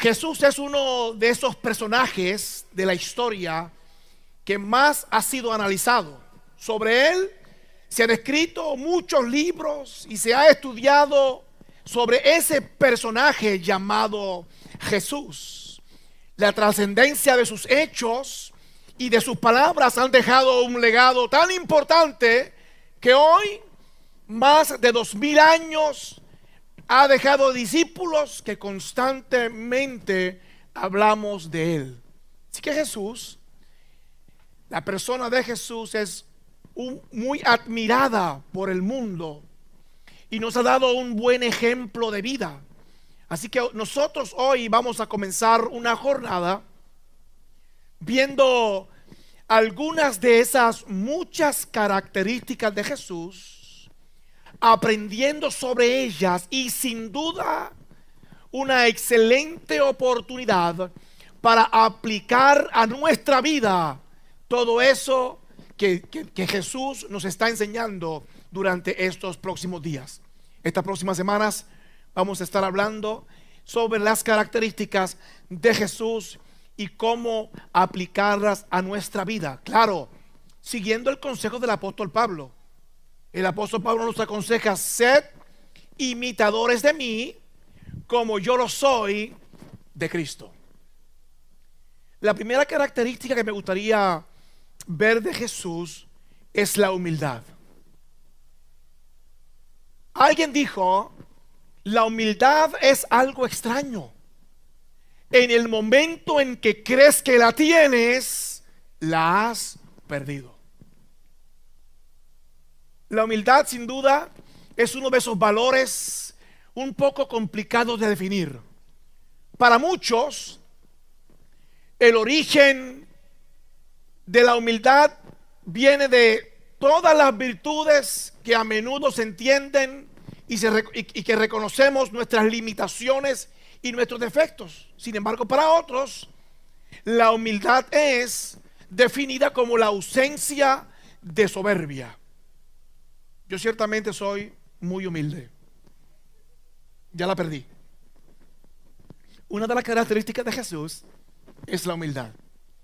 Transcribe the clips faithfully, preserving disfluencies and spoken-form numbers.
Jesús es uno de esos personajes de la historia que más ha sido analizado. Sobre él se han escrito muchos libros y se ha estudiado sobre ese personaje llamado Jesús. La trascendencia de sus hechos y de sus palabras han dejado un legado tan importante que hoy, más de dos mil años, ha dejado discípulos que constantemente hablamos de él. Así que Jesús, la persona de Jesús es un, muy admirada por el mundo y nos ha dado un buen ejemplo de vida. Así que nosotros hoy vamos a comenzar una jornada viendo algunas de esas muchas características de Jesús, aprendiendo sobre ellas, y sin duda una excelente oportunidad para aplicar a nuestra vida todo eso que, que, que Jesús nos está enseñando durante estos próximos días. Estas próximas semanas vamos a estar hablando sobre las características de Jesús y cómo aplicarlas a nuestra vida. Claro, siguiendo el consejo del apóstol Pablo. El apóstol Pablo nos aconseja: sed imitadores de mí como yo lo soy de Cristo. La primera característica que me gustaría ver de Jesús es la humildad. Alguien dijo: la humildad es algo extraño. En el momento en que crees que la tienes, la has perdido. La humildad, sin duda, es uno de esos valores un poco complicados de definir. Para muchos, el origen de la humildad viene de todas las virtudes que a menudo se entienden y, se, y, y que reconocemos nuestras limitaciones y nuestros defectos. Sin embargo, para otros, la humildad es definida como la ausencia de soberbia. Yo ciertamente soy muy humilde. Ya la perdí. Una de las características de Jesús es la humildad.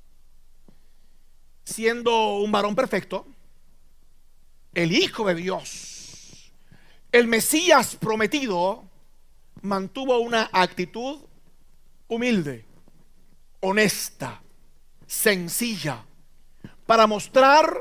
Siendo un varón perfecto, el Hijo de Dios, el Mesías prometido, mantuvo una actitud humilde, honesta, sencilla, para mostrar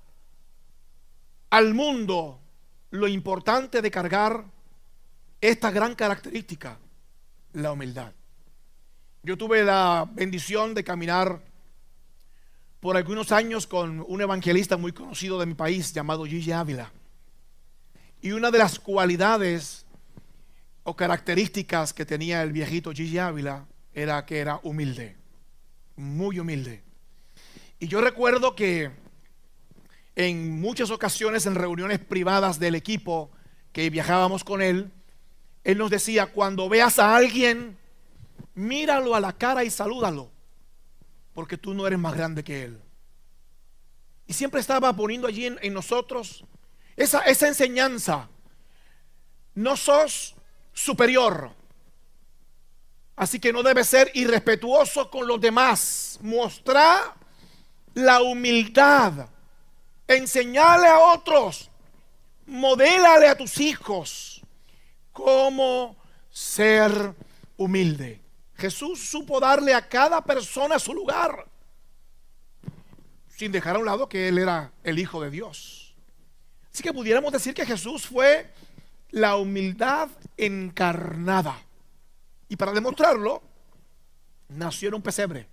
al mundo lo importante de cargar esta gran característica, la humildad. Yo tuve la bendición de caminar por algunos años con un evangelista muy conocido de mi país llamado Gigi Ávila. Y una de las cualidades o características que tenía el viejito Gigi Ávila era que era humilde, muy humilde. Y yo recuerdo que en muchas ocasiones, en reuniones privadas del equipo que viajábamos con él, él nos decía: cuando veas a alguien, míralo a la cara y salúdalo, porque tú no eres más grande que él. Y siempre estaba poniendo allí en, en nosotros esa, esa enseñanza: no sos superior, así que no debes ser irrespetuoso con los demás. Mostrar la humildad, enseñale a otros, modélale a tus hijos cómo ser humilde. Jesús supo darle a cada persona su lugar, sin dejar a un lado que él era el Hijo de Dios. Así que pudiéramos decir que Jesús fue la humildad encarnada. Y para demostrarlo, nació en un pesebre,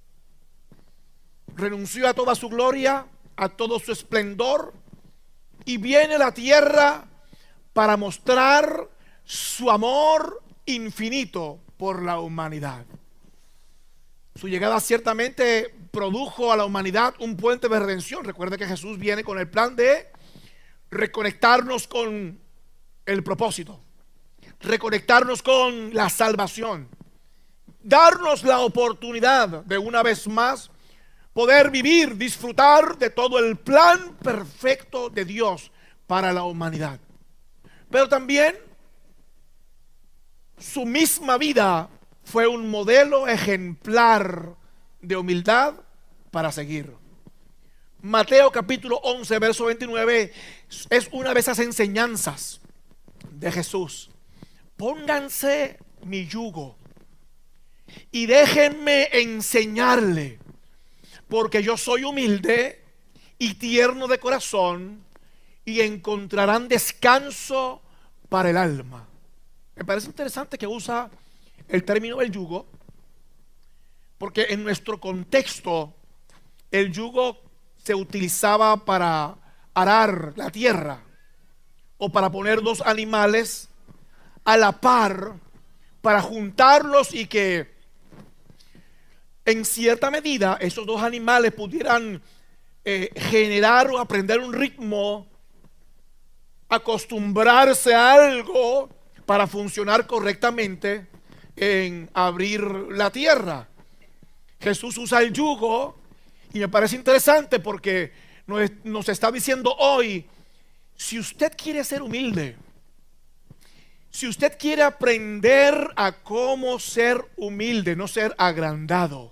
renunció a toda su gloria, a todo su esplendor, y viene a la tierra para mostrar su amor infinito por la humanidad. Su llegada ciertamente produjo a la humanidad un puente de redención. Recuerde que Jesús viene con el plan de reconectarnos con el propósito, reconectarnos con la salvación, darnos la oportunidad de una vez más poder vivir, disfrutar de todo el plan perfecto de Dios para la humanidad. Pero también su misma vida fue un modelo ejemplar de humildad para seguir. Mateo capítulo once, verso veintinueve es una de esas enseñanzas de Jesús. Pónganse mi yugo y déjenme enseñarle, porque yo soy humilde y tierno de corazón, y encontrarán descanso para el alma. Me parece interesante que usa el término del yugo, porque en nuestro contexto el yugo se utilizaba para arar la tierra o para poner dos animales a la par, para juntarlos y que en cierta medida esos dos animales pudieran eh, generar o aprender un ritmo, acostumbrarse a algo para funcionar correctamente en abrir la tierra. Jesús usa el yugo y me parece interesante porque nos, nos está diciendo hoy: si usted quiere ser humilde, si usted quiere aprender a cómo ser humilde, no ser agrandado,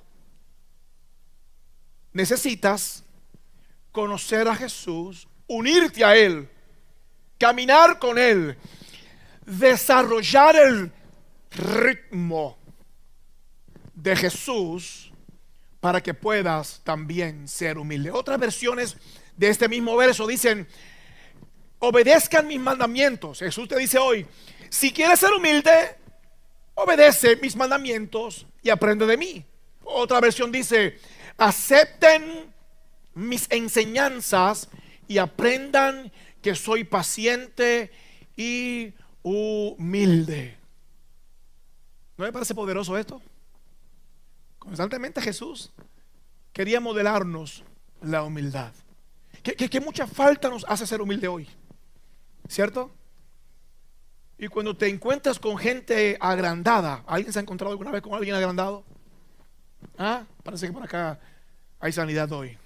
necesitas conocer a Jesús, unirte a Él, caminar con Él, desarrollar el ritmo de Jesús para que puedas también ser humilde. Otras versiones de este mismo verso dicen: obedezcan mis mandamientos. Jesús te dice hoy: si quieres ser humilde, obedece mis mandamientos y aprende de mí. Otra versión dice: acepten mis enseñanzas y aprendan que soy paciente y humilde. ¿No me parece poderoso esto? Constantemente Jesús quería modelarnos la humildad. Que, que, que mucha falta nos hace ser humilde hoy, ¿cierto? Y cuando te encuentras con gente agrandada, ¿alguien se ha encontrado alguna vez con alguien agrandado? Ah, parece que por acá hay sanidad hoy.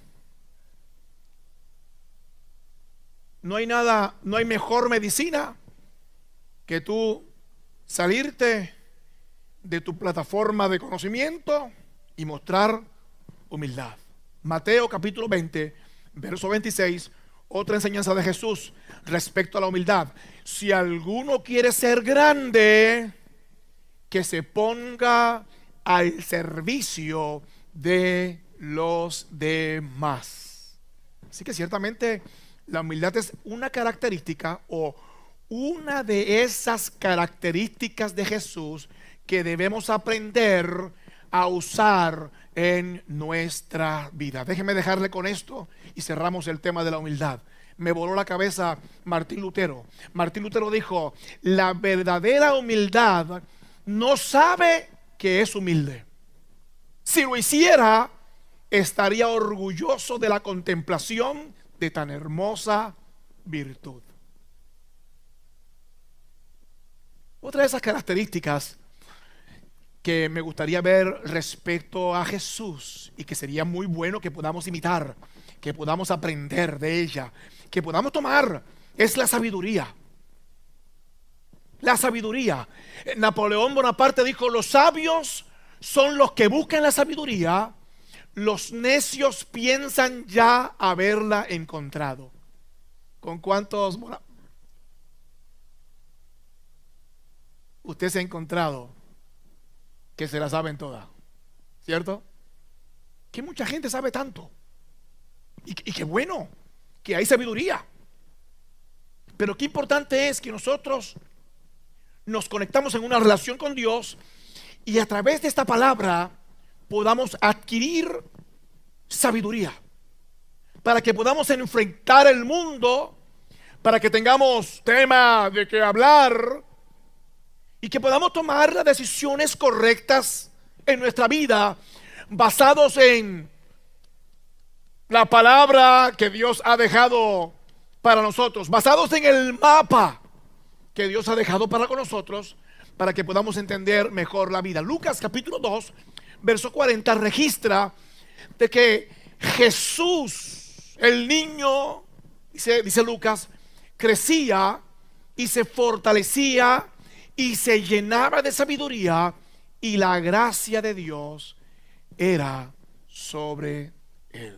No hay nada, no hay mejor medicina que tú salirte de tu plataforma de conocimiento y mostrar humildad. Mateo capítulo veinte, verso veintiséis, otra enseñanza de Jesús respecto a la humildad. Si alguno quiere ser grande, que se ponga al servicio de los demás. Así que ciertamente la humildad es una característica o una de esas características de Jesús que debemos aprender a usar en nuestra vida. Déjeme dejarle con esto y cerramos el tema de la humildad. Me voló la cabeza Martín Lutero. Martín Lutero dijo: la verdadera humildad no sabe que es humilde. Si lo hiciera, estaría orgulloso de la contemplación de tan hermosa virtud. Otra de esas características que me gustaría ver respecto a Jesús y que sería muy bueno que podamos imitar, que podamos aprender de ella, que podamos tomar, es la sabiduría. La sabiduría. Napoleón Bonaparte dijo: los sabios son los que buscan la sabiduría, los necios piensan ya haberla encontrado. ¿Con cuántos usted se ha encontrado que se la saben todas? ¿Cierto? Que mucha gente sabe tanto. Y, y qué bueno que hay sabiduría. Pero qué importante es que nosotros nos conectamos en una relación con Dios y a través de esta palabra podamos adquirir sabiduría para que podamos enfrentar el mundo, para que tengamos tema de qué hablar y que podamos tomar las decisiones correctas en nuestra vida basados en la palabra que Dios ha dejado para nosotros, basados en el mapa que Dios ha dejado para con nosotros, para que podamos entender mejor la vida. Lucas capítulo dos, verso cuarenta registra de que Jesús, el niño, dice, dice Lucas, crecía y se fortalecía y se llenaba de sabiduría y la gracia de Dios era sobre él.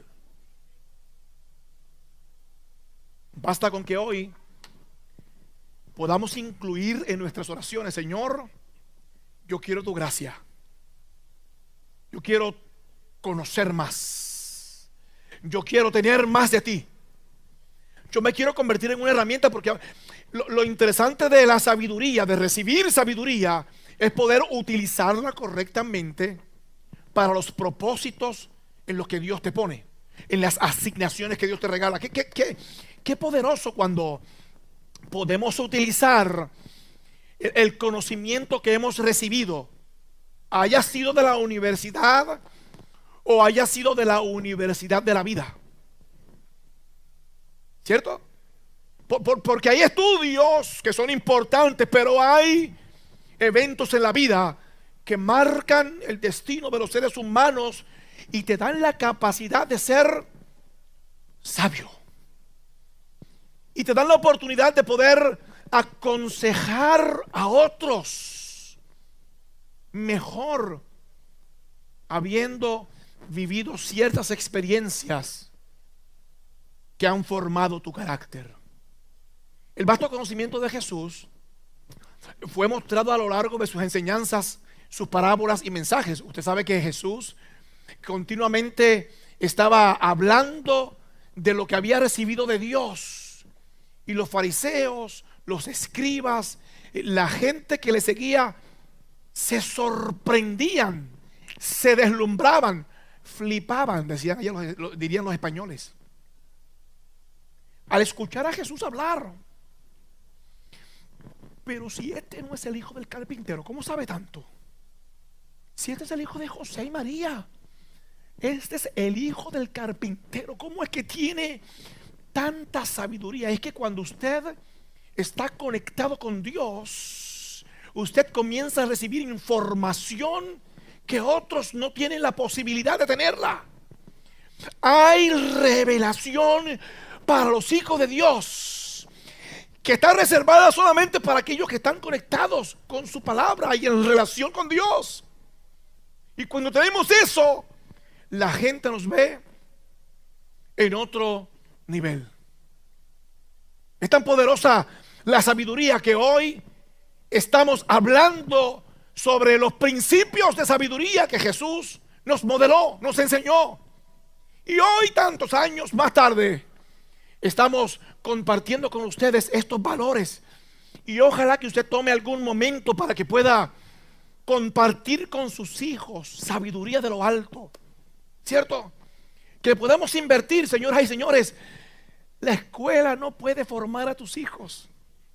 Basta con que hoy podamos incluir en nuestras oraciones: Señor, yo quiero tu gracia, yo quiero conocer más, yo quiero tener más de ti, yo me quiero convertir en una herramienta. Porque lo, lo interesante de la sabiduría, de recibir sabiduría, es poder utilizarla correctamente para los propósitos en los que Dios te pone, en las asignaciones que Dios te regala. Qué, qué, qué, qué poderoso cuando podemos utilizar el, el conocimiento que hemos recibido, haya sido de la universidad o haya sido de la universidad de la vida, ¿cierto? Por, por, porque hay estudios que son importantes, pero hay eventos en la vida que marcan el destino de los seres humanos y te dan la capacidad de ser sabio, y te dan la oportunidad de poder aconsejar a otros mejor, habiendo vivido ciertas experiencias que han formado tu carácter. El vasto conocimiento de Jesús fue mostrado a lo largo de sus enseñanzas, sus parábolas y mensajes. Usted sabe que Jesús continuamente estaba hablando de lo que había recibido de Dios, y los fariseos, los escribas, la gente que le seguía se sorprendían, se deslumbraban, flipaban, decían ellos, dirían los españoles, al escuchar a Jesús hablar. Pero si este no es el hijo del carpintero, ¿cómo sabe tanto? Si este es el hijo de José y María, este es el hijo del carpintero, ¿cómo es que tiene tanta sabiduría? Es que cuando usted está conectado con Dios, usted comienza a recibir información que otros no tienen la posibilidad de tenerla. Hay revelación para los hijos de Dios que está reservada solamente para aquellos que están conectados con su palabra y en relación con Dios. Y cuando tenemos eso, la gente nos ve en otro nivel. Es tan poderosa la sabiduría que hoy estamos hablando sobre los principios de sabiduría que Jesús nos modeló, nos enseñó. Y hoy, tantos años más tarde, estamos compartiendo con ustedes estos valores. Y ojalá que usted tome algún momento para que pueda compartir con sus hijos sabiduría de lo alto, ¿cierto? Que podamos invertir, señoras y señores. La escuela no puede formar a tus hijos.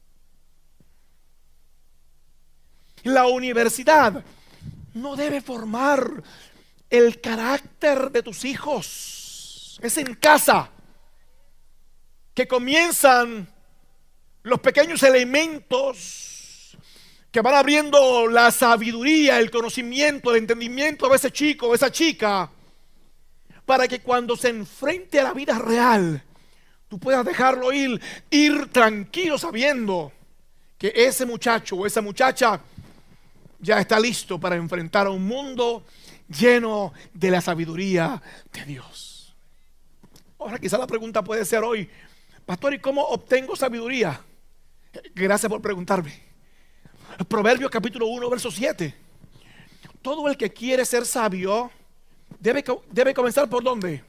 La universidad no debe formar el carácter de tus hijos. Es en casa que comienzan los pequeños elementos que van abriendo la sabiduría, el conocimiento, el entendimiento de ese chico o esa chica, para que cuando se enfrente a la vida real, tú puedas dejarlo ir, ir tranquilo, sabiendo que ese muchacho o esa muchacha ya está listo para enfrentar a un mundo lleno de la sabiduría de Dios. Ahora quizá la pregunta puede ser hoy: pastor, ¿y cómo obtengo sabiduría? Gracias por preguntarme. Proverbios capítulo uno, verso siete. Todo el que quiere ser sabio debe, debe comenzar ¿por dónde?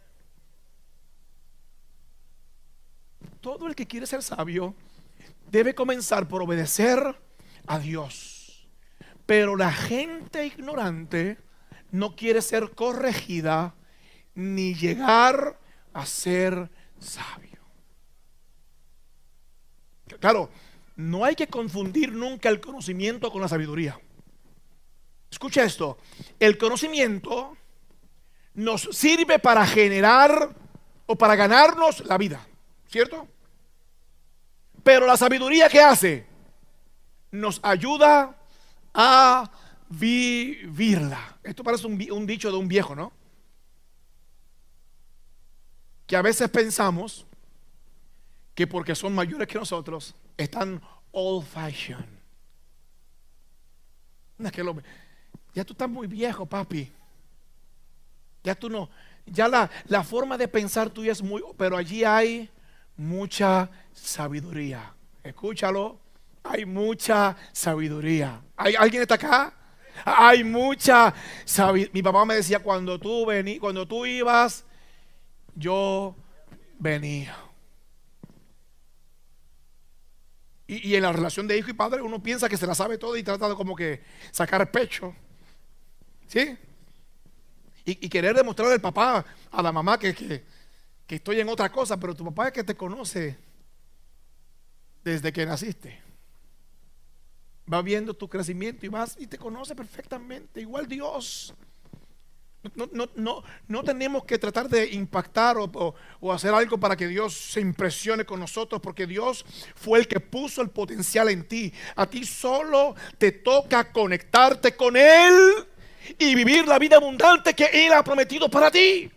Todo el que quiere ser sabio debe comenzar por obedecer a Dios. Pero la gente ignorante no quiere ser corregida ni llegar a ser sabio. Claro, no hay que confundir nunca el conocimiento con la sabiduría. Escucha esto: el conocimiento nos sirve para generar o para ganarnos la vida, ¿cierto? Pero la sabiduría, ¿qué hace? Nos ayuda a vivirla. Esto parece un, un dicho de un viejo, ¿no? Que a veces pensamos que porque son mayores que nosotros están old fashioned. Es que lo, Ya tú estás muy viejo, papi. Ya tú no, ya la, la forma de pensar tuya es muy, pero allí hay mucha sabiduría. Escúchalo, hay mucha sabiduría. ¿Hay, ¿Alguien está acá? Hay mucha sabiduría. Mi papá me decía, cuando tú vení, cuando tú ibas, yo venía. Y, y en la relación de hijo y padre uno piensa que se la sabe todo y trata de como que sacar pecho, ¿sí? Y, y querer demostrarle al papá, a la mamá que, que, que estoy en otra cosa, pero tu papá es que te conoce desde que naciste. Va viendo tu crecimiento y vas y te conoce perfectamente, igual Dios. No, no, no, no tenemos que tratar de impactar o, o, o hacer algo para que Dios se impresione con nosotros, porque Dios fue el que puso el potencial en ti. A ti solo te toca conectarte con Él y vivir la vida abundante que Él ha prometido para ti.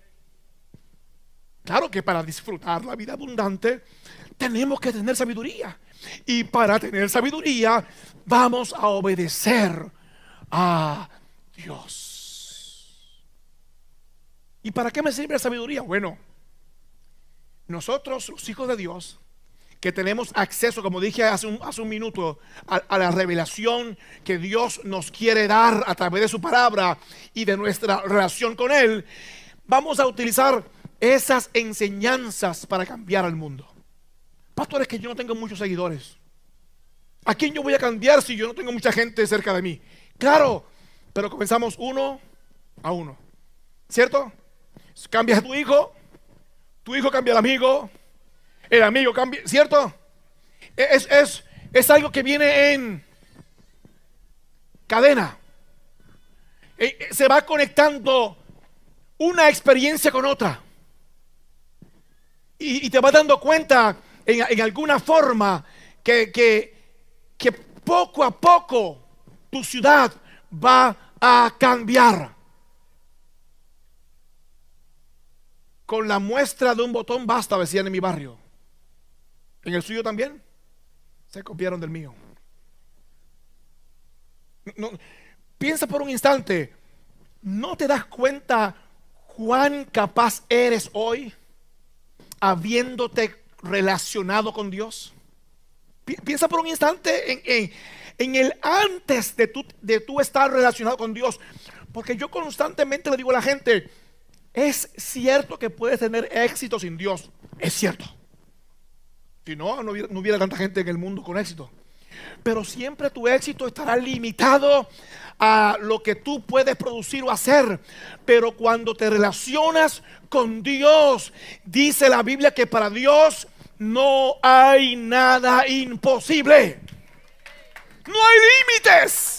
Claro que para disfrutar la vida abundante tenemos que tener sabiduría, y para tener sabiduría vamos a obedecer a Dios. ¿Y para qué me sirve la sabiduría? Bueno, nosotros los hijos de Dios, que tenemos acceso, como dije hace un, hace un minuto, a, a la revelación que Dios nos quiere dar a través de su palabra y de nuestra relación con Él, vamos a utilizar esas enseñanzas para cambiar al mundo. Pastor, es que yo no tengo muchos seguidores. ¿A quién yo voy a cambiar si yo no tengo mucha gente cerca de mí? Claro, pero comenzamos uno a uno, ¿cierto? Cambias a tu hijo, tu hijo cambia al amigo, el amigo cambia, ¿cierto? Es, es, es algo que viene en cadena. Se va conectando una experiencia con otra. Y, y te vas dando cuenta en, en alguna forma que, que, que poco a poco tu ciudad va a cambiar. Con la muestra de un botón basta, decían en mi barrio. ¿En el suyo también? Se copiaron del mío. No, piensa por un instante, ¿no te das cuenta cuán capaz eres hoy habiéndote relacionado con Dios? Pi piensa por un instante en, en, en el antes de tú de tú estar relacionado con Dios. Porque yo constantemente le digo a la gente, es cierto que puedes tener éxito sin Dios. Es cierto. Si no, no hubiera, no hubiera tanta gente en el mundo con éxito. Pero siempre tu éxito estará limitado a lo que tú puedes producir o hacer. Pero cuando te relacionas con Dios, dice la Biblia que para Dios no hay nada imposible. No hay límites.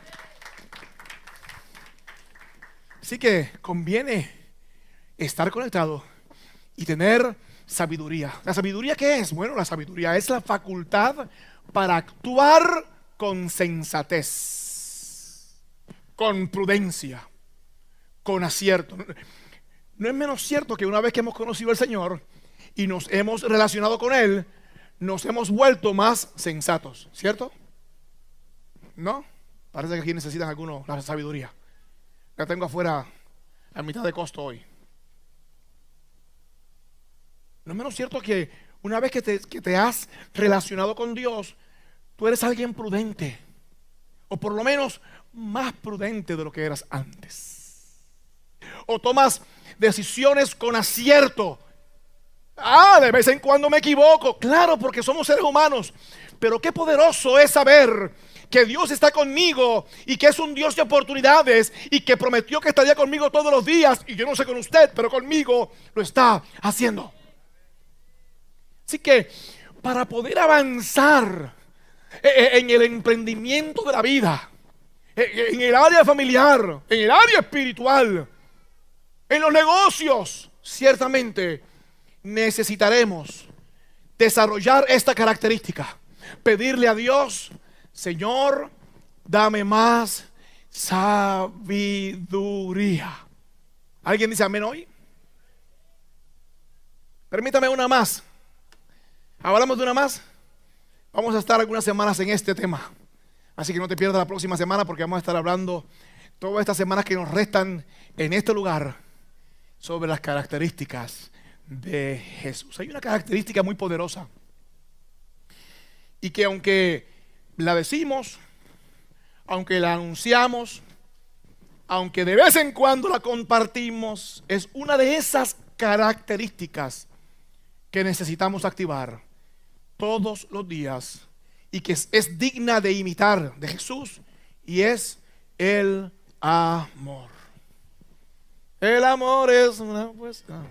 Así que conviene estar conectado y tener sabiduría. ¿La sabiduría qué es? Bueno, la sabiduría es la facultad para actuar con sensatez, con prudencia, con acierto. No es menos cierto que una vez que hemos conocido al Señor y nos hemos relacionado con Él, nos hemos vuelto más sensatos, ¿cierto? ¿No? Parece que aquí necesitan algunos la sabiduría. La tengo afuera a mitad de costo hoy. No es menos cierto que una vez que te, que te has relacionado con Dios, tú eres alguien prudente, o por lo menos más prudente de lo que eras antes, o tomas decisiones con acierto. Ah, de vez en cuando me equivoco, claro, porque somos seres humanos, pero qué poderoso es saber que Dios está conmigo y que es un Dios de oportunidades y que prometió que estaría conmigo todos los días. Y yo no sé con usted, pero conmigo lo está haciendo. Así que para poder avanzar en el emprendimiento de la vida, en el área familiar, en el área espiritual, en los negocios, ciertamente necesitaremos desarrollar esta característica. Pedirle a Dios, Señor, dame más sabiduría. ¿Alguien dice amén hoy? Permítame una más. Hablamos de una más. Vamos a estar algunas semanas en este tema. Así que no te pierdas la próxima semana porque vamos a estar hablando todas estas semanas que nos restan en este lugar sobre las características de Jesús. Hay una característica muy poderosa y que aunque la decimos, aunque la anunciamos, aunque de vez en cuando la compartimos, es una de esas características que necesitamos activar todos los días y que es, es digna de imitar de Jesús, y es el amor. El amor es una pues, ah,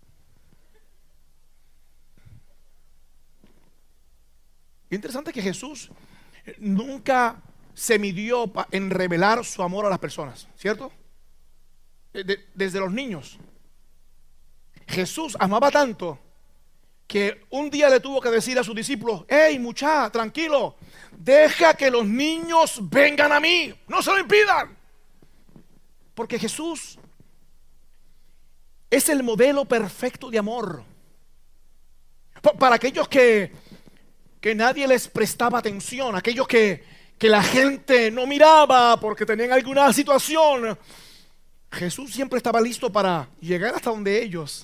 interesante que Jesús nunca se midió en revelar su amor a las personas, ¿cierto? De, desde los niños. Jesús amaba tanto que un día le tuvo que decir a sus discípulos: hey, muchacha, tranquilo, deja que los niños vengan a mí, no se lo impidan. Porque Jesús es el modelo perfecto de amor. Para aquellos que, que nadie les prestaba atención, aquellos que, que la gente no miraba porque tenían alguna situación, Jesús siempre estaba listo para llegar hasta donde ellos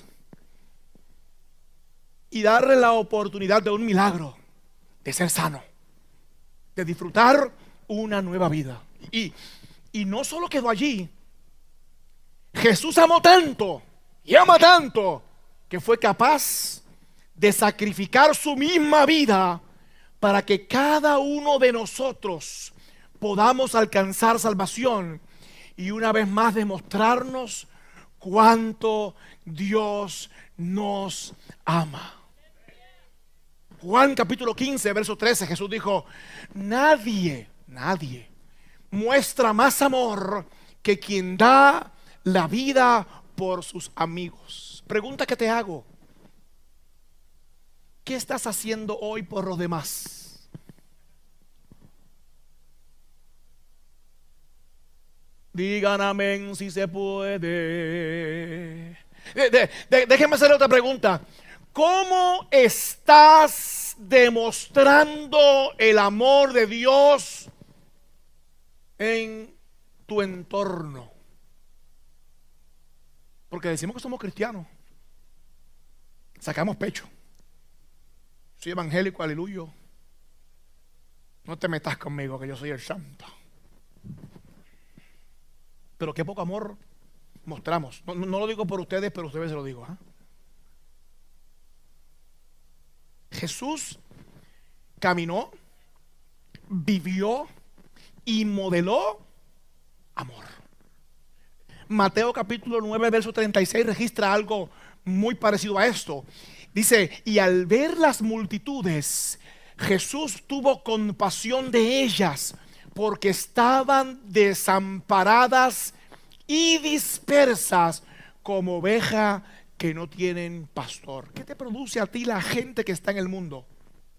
y darle la oportunidad de un milagro, de ser sano, de disfrutar una nueva vida. Y, y no solo quedó allí. Jesús amó tanto y ama tanto que fue capaz de sacrificar su misma vida para que cada uno de nosotros podamos alcanzar salvación y una vez más demostrarnos cuánto Dios nos ama. Juan capítulo quince, verso trece, Jesús dijo: nadie, nadie muestra más amor que quien da la vida por sus amigos. Pregunta que te hago: ¿qué estás haciendo hoy por los demás? Digan amén si se puede. De, de, de, déjenme hacer otra pregunta. ¿Cómo estás demostrando el amor de Dios en tu entorno? Porque decimos que somos cristianos, sacamos pecho. Soy evangélico, aleluya. No te metas conmigo que yo soy el santo. Pero qué poco amor mostramos. No, no lo digo por ustedes, pero a ustedes se lo digo, ¿eh? Jesús caminó, vivió y modeló amor. Mateo capítulo nueve, verso treinta y seis registra algo muy parecido a esto. Dice: y al ver las multitudes, Jesús tuvo compasión de ellas, porque estaban desamparadas y dispersas como ovejas que no tienen pastor. ¿Qué te produce a ti la gente que está en el mundo?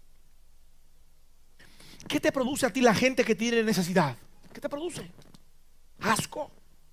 ¿Qué te produce a ti la gente que tiene necesidad? ¿Qué te produce? ¿Asco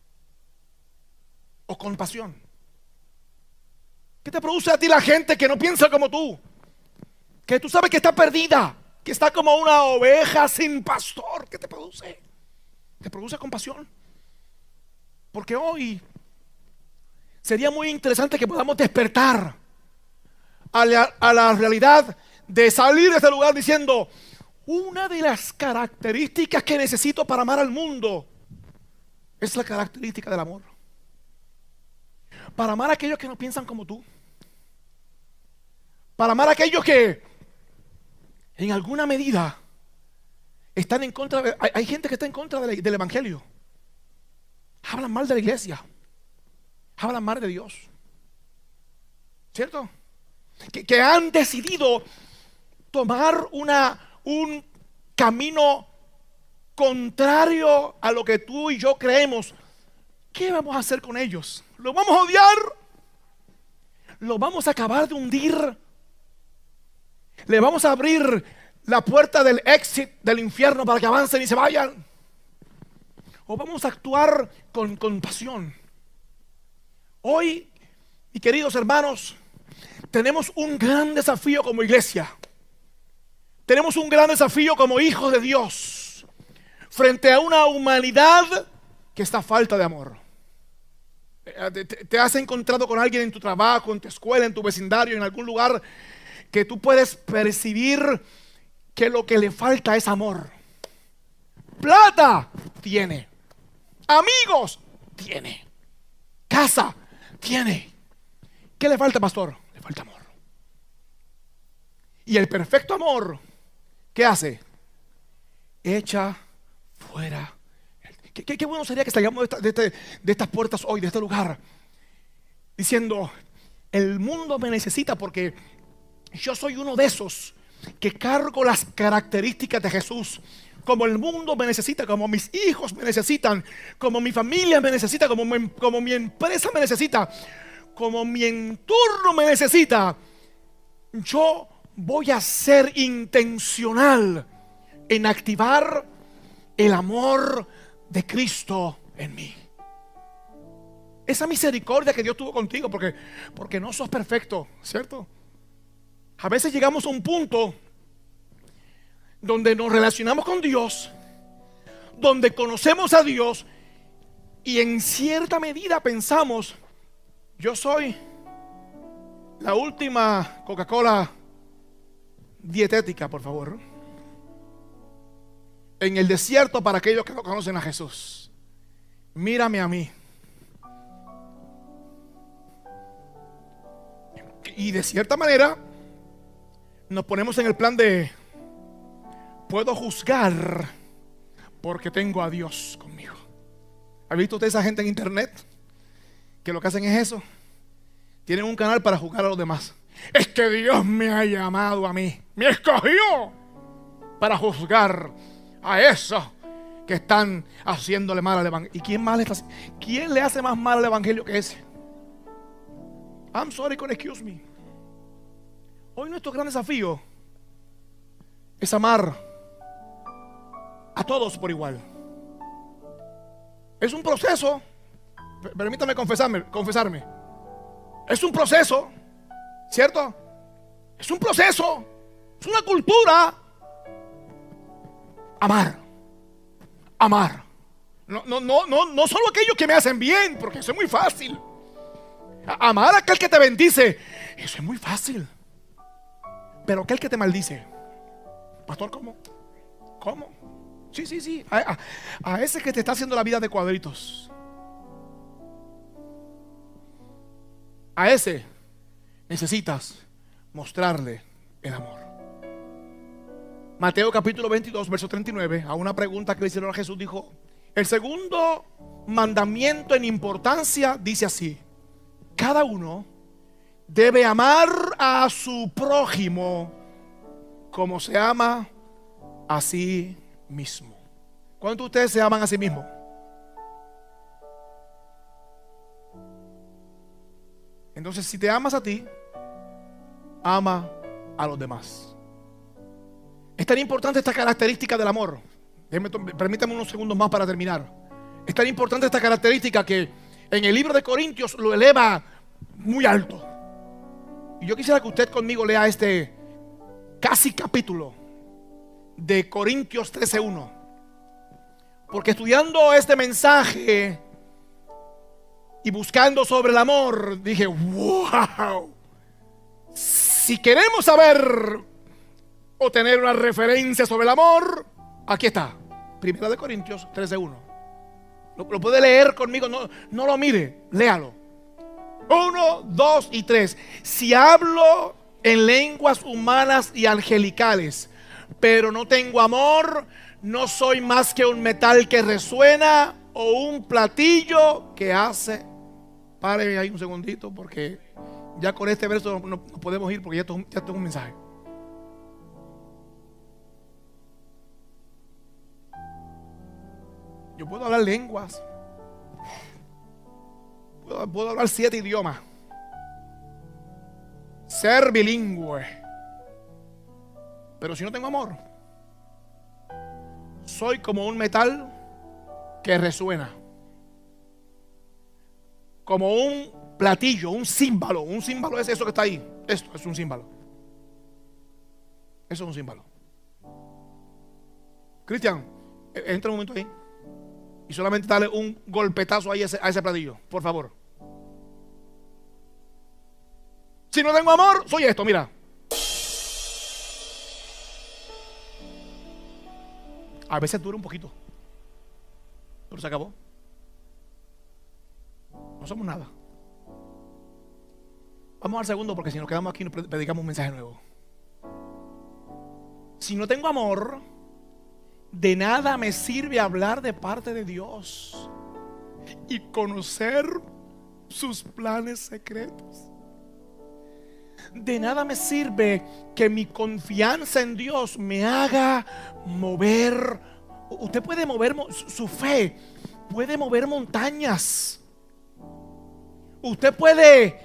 o compasión? ¿Qué te produce a ti la gente que no piensa como tú? Que tú sabes que está perdida, que está como una oveja sin pastor. ¿Qué te produce? ¿Te produce compasión? Porque hoy sería muy interesante que podamos despertar a la, a la realidad de salir de este lugar diciendo: una de las características que necesito para amar al mundo es la característica del amor. Para amar a aquellos que no piensan como tú. Para amar a aquellos que en alguna medida están en contra de, hay, hay gente que está en contra de la, del evangelio. Hablan mal de la iglesia, hablan mal de Dios, ¿cierto? Que, que han decidido tomar una, un camino contrario a lo que tú y yo creemos. ¿Qué vamos a hacer con ellos? ¿Los vamos a odiar? ¿Los vamos a acabar de hundir? ¿Le vamos a abrir la puerta del exit del infierno para que avancen y se vayan? ¿O vamos a actuar con compasión? Hoy, mis queridos hermanos, tenemos un gran desafío como iglesia. Tenemos un gran desafío como hijos de Dios. frente a una humanidad que está falta de amor. Te, te has encontrado con alguien en tu trabajo, en tu escuela, en tu vecindario, en algún lugar que tú puedes percibir que lo que le falta es amor. Plata tiene, amigos tiene, casa tiene. ¿Qué le falta, pastor? Le falta amor. Y el perfecto amor, ¿qué hace? Echa fuera. Qué, qué, qué bueno sería que salgamos de, esta, de, este, de estas puertas hoy, de este lugar, diciendo: el mundo me necesita porque yo soy uno de esos que cargo las características de Jesús. Como el mundo me necesita, como mis hijos me necesitan, como mi familia me necesita, como mi, como mi empresa me necesita, como mi entorno me necesita, yo voy a ser intencional en activar el amor de Cristo en mí. Esa misericordia que Dios tuvo contigo, porque, porque no sos perfecto, ¿cierto? A veces llegamos a un punto donde nos relacionamos con Dios, donde conocemos a Dios y en cierta medida pensamos: yo soy la última Coca-Cola dietética, por favor, en el desierto para aquellos que no conocen a Jesús. Mírame a mí. Y de cierta manera nos ponemos en el plan de: puedo juzgar porque tengo a Dios conmigo. ¿Ha visto usted esa gente en internet que lo que hacen es eso? Tienen un canal para juzgar a los demás. Es que Dios me ha llamado a mí, me escogió para juzgar a esos que están haciéndole mal al evangelio. ¿Y quién más le está, quién le hace más mal al evangelio que ese? I'm sorry, con excuse me. Hoy nuestro gran desafío es amar a todos por igual. Es un proceso. Permítame confesarme, confesarme. Es un proceso, ¿cierto? Es un proceso. Es una cultura. Amar. Amar. No, no, no, no, no solo aquellos que me hacen bien, porque eso es muy fácil. Amar a aquel que te bendice, eso es muy fácil. Pero aquel que te maldice, pastor, ¿cómo? ¿Cómo? Sí, sí, sí. A, a, a ese que te está haciendo la vida de cuadritos, a ese necesitas mostrarle el amor. Mateo capítulo veintidós, verso treinta y nueve, a una pregunta que le hicieron a Jesús, dijo: el segundo mandamiento en importancia dice así: cada uno debe amar a su prójimo como se ama a sí mismo. ¿Cuántos de ustedes se aman a sí mismos? Entonces, si te amas a ti, ama a los demás. Es tan importante esta característica del amor. Déjeme, permítame unos segundos más para terminar. Es tan importante esta característica que en el libro de Corintios lo eleva muy alto. Y yo quisiera que usted conmigo lea este casi capítulo de Corintios trece uno, porque estudiando este mensaje y buscando sobre el amor, dije: wow, si queremos saber o tener una referencia sobre el amor, aquí está, Primera de Corintios trece uno. Lo, lo puede leer conmigo, no, no lo mire, léalo. Uno, dos y tres. Si hablo en lenguas humanas y angelicales, pero no tengo amor, no soy más que un metal que resuena o un platillo que hace. Páreme ahí un segundito, porque ya con este verso no, no podemos ir, porque ya esto, ya esto es un mensaje. Yo puedo hablar lenguas, puedo, puedo hablar siete idiomas, ser bilingüe, pero si no tengo amor, soy como un metal que resuena, como un platillo, un címbalo. Un címbalo es eso que está ahí. Esto es un címbalo. Eso es un címbalo. Cristian, Entra un momento ahí y solamente dale un golpetazo ahí a ese, a ese platillo, por favor. Si no tengo amor, soy esto, mira. A veces dura un poquito, pero se acabó. No somos nada. Vamos al segundo, porque si nos quedamos aquí nos predicamos un mensaje nuevo. Si no tengo amor, de nada me sirve hablar de parte de Dios y conocer sus planes secretos. De nada me sirve que mi confianza en Dios me haga mover. Usted puede mover su fe, puede mover montañas. Usted puede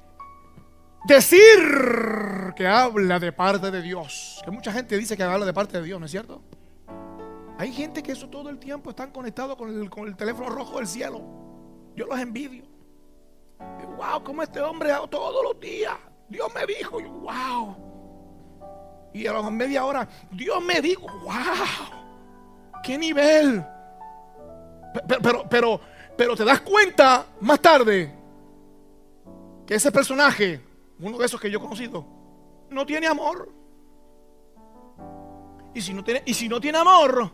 decir que habla de parte de Dios, que mucha gente dice que habla de parte de Dios, ¿no es cierto? Hay gente que eso todo el tiempo están conectados con el, con el teléfono rojo del cielo. Yo los envidio. Wow, como este hombre todos los días Dios me dijo, wow. Y a la media hora, Dios me dijo, wow. ¿Qué nivel? Pero, pero, pero, pero te das cuenta más tarde que ese personaje, uno de esos que yo he conocido, no tiene amor. Y si no tiene, y si no tiene amor,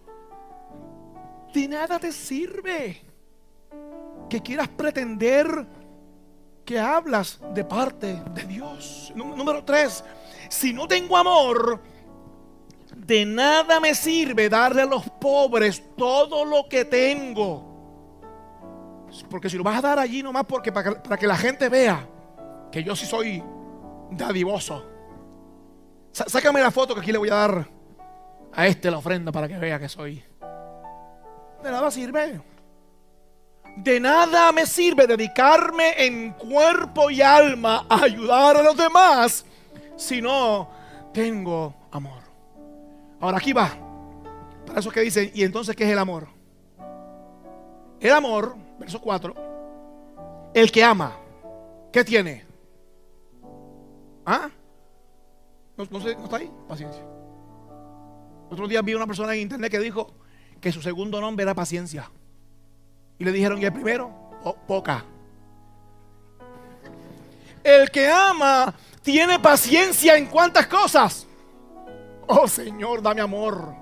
de nada te sirve que quieras pretender que hablas de parte de Dios. Número tres, si no tengo amor, de nada me sirve darle a los pobres todo lo que tengo. Porque si lo vas a dar allí nomás porque para que, para que la gente vea que yo sí soy dadivoso. Sácame la foto que aquí le voy a dar a este la ofrenda para que vea que soy. De nada sirve. De nada me sirve dedicarme en cuerpo y alma a ayudar a los demás si no tengo amor. Ahora aquí va. Para eso que dicen, ¿y entonces qué es el amor? El amor, verso cuatro, el que ama, ¿qué tiene? ¿Ah? ¿No, no, sé, ¿No está ahí? Paciencia. Otro día vi una persona en internet que dijo que su segundo nombre era paciencia. Y le dijeron, ¿y el primero? Oh, poca. El que ama tiene paciencia en cuántas cosas. Oh Señor, dame amor.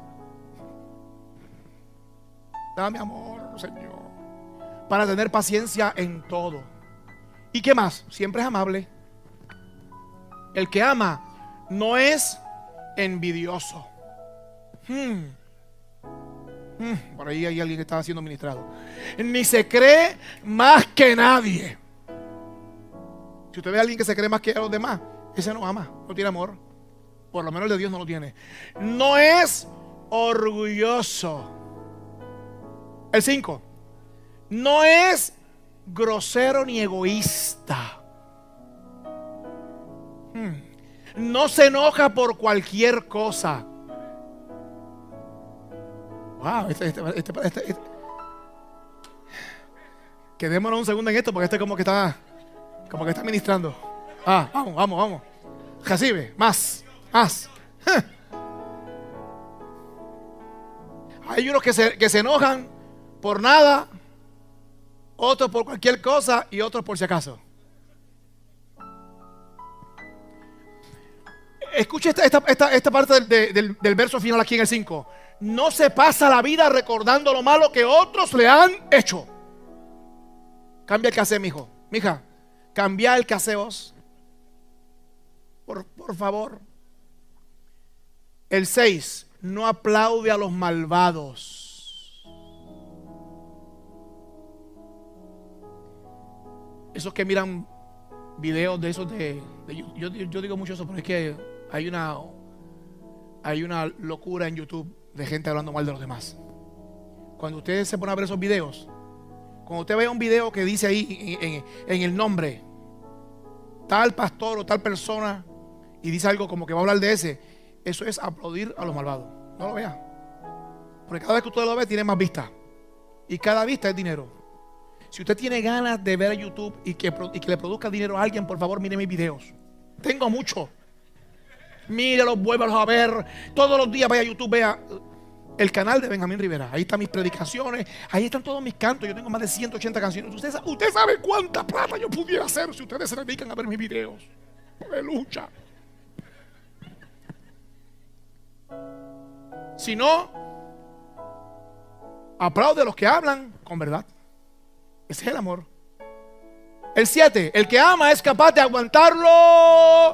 Dame amor, Señor, para tener paciencia en todo. ¿Y qué más? Siempre es amable. El que ama no es envidioso. Hmm. Hmm. Por ahí hay alguien que está siendo ministrado. Ni se cree más que nadie. Si usted ve a alguien que se cree más que los demás, ese no ama, no tiene amor. Por lo menos el de Dios no lo tiene. No es orgulloso. El cinco. No es grosero ni egoísta. Hmm. No se enoja por cualquier cosa. Wow, este, este, este, este, este. Quedémonos un segundo en esto porque este como que está Como que está ministrando. Ah, vamos, vamos, vamos. Recibe, más, más. Hay unos que se, que se enojan por nada, otros por cualquier cosa y otros por si acaso. Escuche esta, esta, esta, esta parte del, del, del verso final aquí en el cinco. No se pasa la vida recordando lo malo que otros le han hecho. Cambia el casé, mijo. Mija, cambia el casé vos. Por, por favor. El seis. No aplaude a los malvados. Esos que miran videos de esos de, de yo, yo, yo digo mucho eso, pero es que hay una hay una locura en YouTube de gente hablando mal de los demás. Cuando usted se pone a ver esos videos, cuando usted ve un video que dice ahí en, en, en el nombre tal pastor o tal persona y dice algo como que va a hablar de ese, eso es aplaudir a los malvados. No lo vea, porque cada vez que usted lo ve tiene más vista y cada vista es dinero. Si usted tiene ganas de ver YouTube y que, y que le produzca dinero a alguien, por favor mire mis videos. Tengo mucho. Mírelos, vuélvalos a ver. Todos los días vaya a YouTube, vea. el canal de Benjamín Rivera. Ahí están mis predicaciones, ahí están todos mis cantos. Yo tengo más de ciento ochenta canciones. Usted, usted sabe cuánta plata yo pudiera hacer si ustedes se dedican a ver mis videos. Aleluya. Si no, aplaude a los que hablan con verdad. Ese es el amor. El siete, el que ama es capaz de aguantarlo.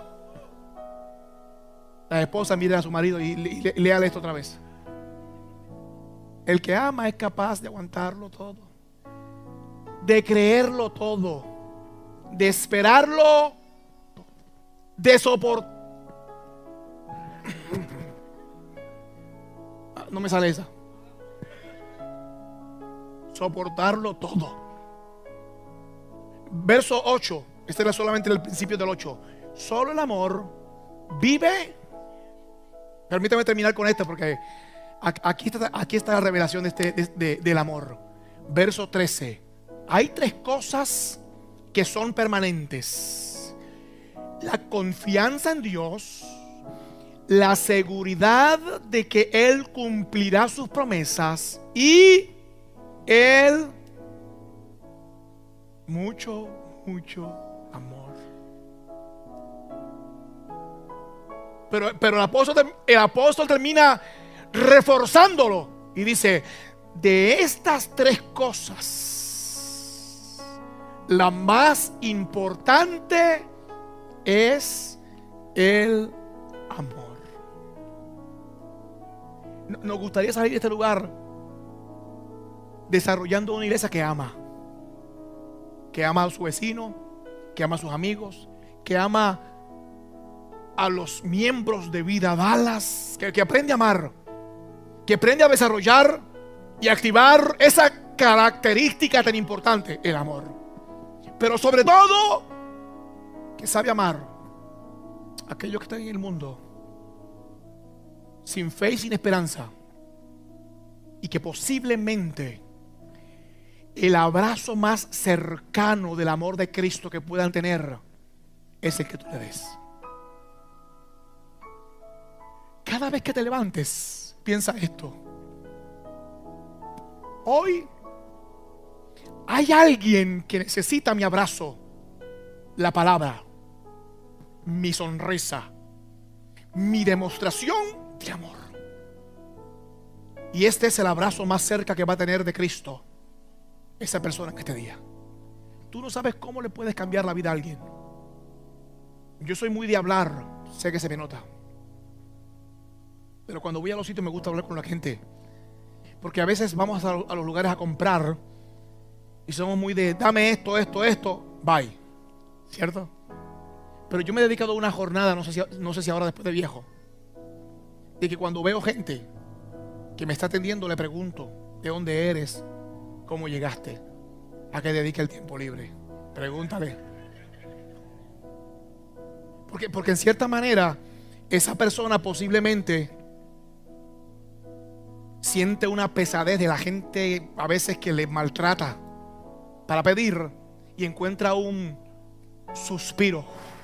La esposa mira a su marido y, y, y léale esto otra vez. El que ama es capaz de aguantarlo todo, de creerlo todo, de esperarlo, de soportar. No me sale esa. Soportarlo todo. Verso ocho. Este era solamente el principio del ocho. Solo el amor vive. Permítame terminar con esto porque aquí está, aquí está la revelación de este, de, de, del amor. Verso trece. Hay tres cosas que son permanentes: la confianza en Dios, la seguridad de que Él cumplirá sus promesas y el mucho, mucho amor. Pero, pero el apóstol, el apóstol termina reforzándolo y dice: de estas tres cosas, la más importante es el amor. Nos gustaría salir de este lugar desarrollando una iglesia que ama, que ama a su vecino, que ama a sus amigos, que ama a los miembros de Vida Dallas, que, que aprende a amar, que aprende a desarrollar y activar esa característica tan importante, el amor. Pero sobre todo, que sabe amar a aquellos que están en el mundo sin fe y sin esperanza, y que posiblemente el abrazo más cercano del amor de Cristo que puedan tener es el que tú le des. Cada vez que te levantes, piensa esto: hoy hay alguien que necesita mi abrazo, la palabra, mi sonrisa, mi demostración de amor. Y este es el abrazo más cerca que va a tener de Cristo esa persona en este día. Tú no sabes cómo le puedes cambiar la vida a alguien. Yo soy muy de hablar, sé que se me nota, pero cuando voy a los sitios me gusta hablar con la gente, porque a veces vamos a, a los lugares a comprar y somos muy de dame esto, esto, esto, bye, ¿cierto? Pero yo me he dedicado una jornada, no sé si, no sé si ahora después de viejo, de que cuando veo gente que me está atendiendo le pregunto: ¿de dónde eres? ¿Cómo llegaste? ¿A qué dedica el tiempo libre? Pregúntale. Porque, porque en cierta manera esa persona posiblemente siente una pesadez de la gente a veces que le maltrata para pedir, y encuentra un suspiro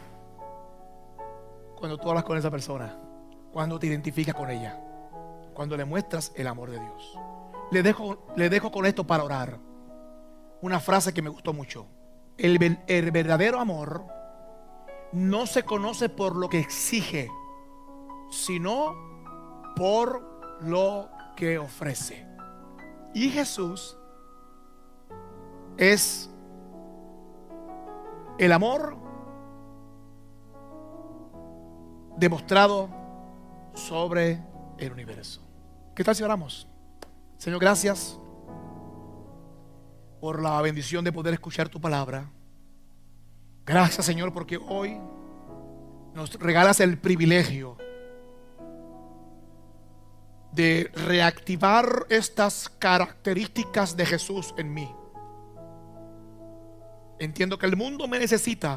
cuando tú hablas con esa persona, cuando te identificas con ella, cuando le muestras el amor de Dios. Le dejo, le dejo con esto para orar. Una frase que me gustó mucho: el, el verdadero amor no se conoce por lo que exige, sino por lo que ofrece. Y Jesús es el amor demostrado sobre el universo. ¿Qué tal si oramos? Señor, gracias por la bendición de poder escuchar tu palabra. Gracias, Señor, porque hoy nos regalas el privilegio de reactivar estas características de Jesús en mí. Entiendo que el mundo me necesita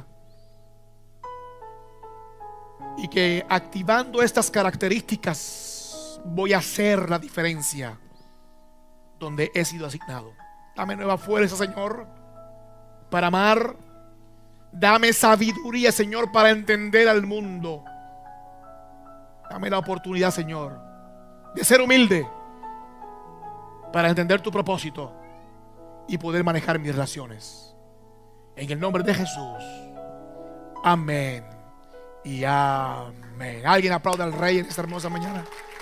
y que activando estas características voy a hacer la diferencia donde he sido asignado. Dame nueva fuerza, Señor, para amar. Dame sabiduría, Señor, para entender al mundo. Dame la oportunidad, Señor, de ser humilde, para entender tu propósito y poder manejar mis relaciones. En el nombre de Jesús. Amén y amén. Alguien aplauda al Rey en esta hermosa mañana.